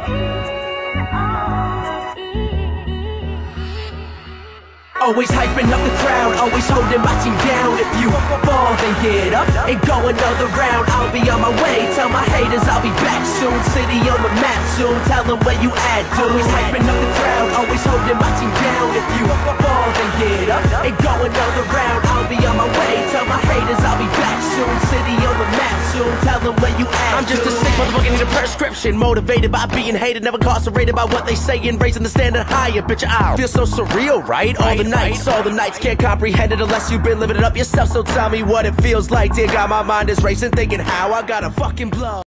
Always hyping up the crowd, always holding my team down. If you fall, then get up and go another round. I'll be on my way, tell my haters I'll be back soon. City on the map soon, tell them where you at, dude. Always hyping up the crowd, always holding my team down. If you fall, then get up and go another round. I'll be on my way, tell my haters I'll be back soon. City on the map soon, tell them where you at, I'm just a sick motherfucker, need a prescription. Motivated by being hated, never incarcerated by what they say, and raising the standard higher. Bitch, I feel so surreal, right? All the nights can't comprehend it unless you've been living it up yourself. So tell me what it feels like. Dear God, my mind is racing, thinking how I gotta fucking blow.